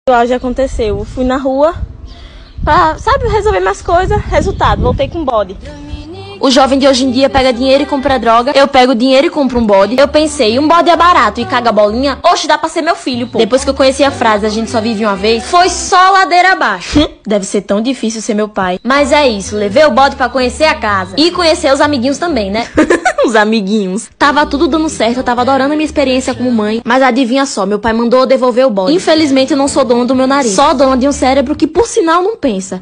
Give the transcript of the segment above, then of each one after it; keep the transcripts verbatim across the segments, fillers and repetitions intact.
Hoje aconteceu, eu fui na rua pra, sabe, resolver minhas coisas. Resultado, voltei com bode. O jovem de hoje em dia pega dinheiro e compra droga. Eu pego dinheiro e compro um bode. Eu pensei, um bode é barato e caga bolinha? Oxe, dá pra ser meu filho, pô. Depois que eu conheci a frase, a gente só vive uma vez, foi só ladeira abaixo. Deve ser tão difícil ser meu pai. Mas é isso, levei o bode pra conhecer a casa. E conhecer os amiguinhos também, né? Os amiguinhos. Tava tudo dando certo, eu tava adorando a minha experiência como mãe. Mas adivinha só, meu pai mandou eu devolver o bode. Infelizmente eu não sou dona do meu nariz. Só dona de um cérebro que por sinal não pensa.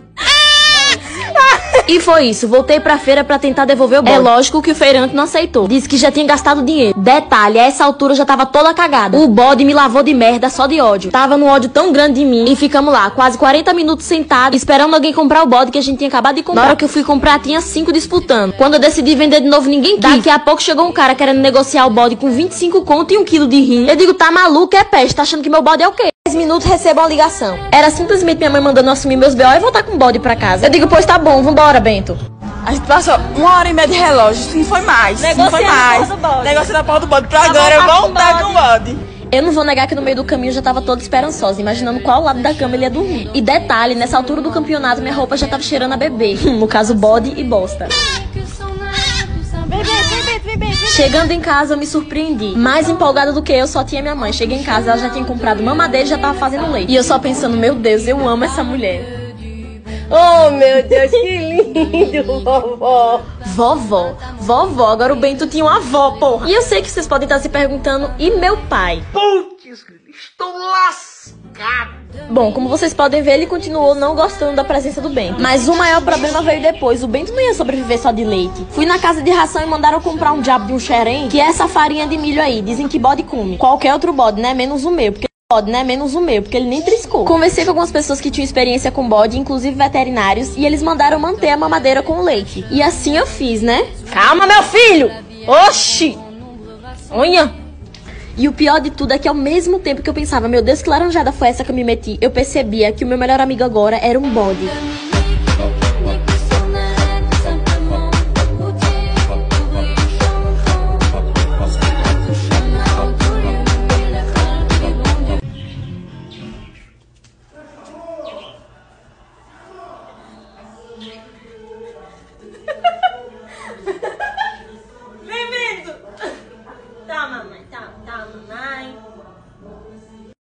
E foi isso, voltei pra feira pra tentar devolver o bode. É lógico que o feirante não aceitou. Disse que já tinha gastado dinheiro. Detalhe, a essa altura eu já tava toda cagada. O bode me lavou de merda só de ódio. Tava num ódio tão grande de mim. E ficamos lá, quase quarenta minutos sentados, esperando alguém comprar o bode que a gente tinha acabado de comprar. Na hora que eu fui comprar, tinha cinco disputando. Quando eu decidi vender de novo, ninguém quis. Daqui a pouco chegou um cara querendo negociar o bode com vinte e cinco conto e um quilo de rim. Eu digo, tá maluco, é peste, tá achando que meu bode é o quê? dez minutos recebo uma ligação. Era simplesmente minha mãe mandando eu assumir meus B O e voltar com o bode pra casa. Eu digo, pois tá bom, vambora, Bento. A gente passou uma hora e meia de relógio, se não foi mais, se não foi mais. Negociando a porra do bode pra agora eu voltar com o bode. Eu não vou negar que no meio do caminho eu já tava toda esperançosa, imaginando qual lado da cama ele ia dormir. E detalhe, nessa altura do campeonato minha roupa já tava cheirando a bebê. No caso, bode e bosta. Chegando em casa, eu me surpreendi. Mais empolgada do que eu, só tinha minha mãe. Cheguei em casa, ela já tinha comprado mamadeira e já tava fazendo leite. E eu só pensando, meu Deus, eu amo essa mulher. Oh, meu Deus, que lindo, vovó. Vovó, vovó, agora o Bento tinha uma avó, porra. E eu sei que vocês podem estar se perguntando, e meu pai? Putz, estou lascado. Bom, como vocês podem ver, ele continuou não gostando da presença do Bento. Mas o maior problema veio depois. O Bento não ia sobreviver só de leite. Fui na casa de ração e mandaram comprar um diabo de um xerém, que é essa farinha de milho aí. Dizem que bode come. Qualquer outro bode, né? Menos o meu, porque bode, né? Menos o meu, porque ele nem triscou. Conversei com algumas pessoas que tinham experiência com bode, inclusive veterinários, e eles mandaram manter a mamadeira com o leite. E assim eu fiz, né? Calma, meu filho! Oxi! Olha! E o pior de tudo é que ao mesmo tempo que eu pensava, meu Deus, que laranjada foi essa que eu me meti, eu percebia que o meu melhor amigo agora era um bode.